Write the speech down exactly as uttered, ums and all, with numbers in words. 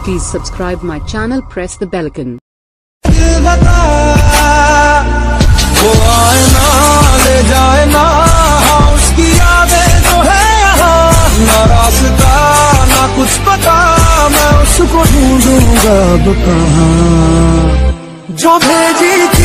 Please subscribe my channel, press the bell icon. वो आए ना ले जाए ना उसकी यादें जो है यहाँ, ना रास्ता ना कुछ पता, मैं उसको ढूंढूंगा अब कहाँ। जो भेजी थी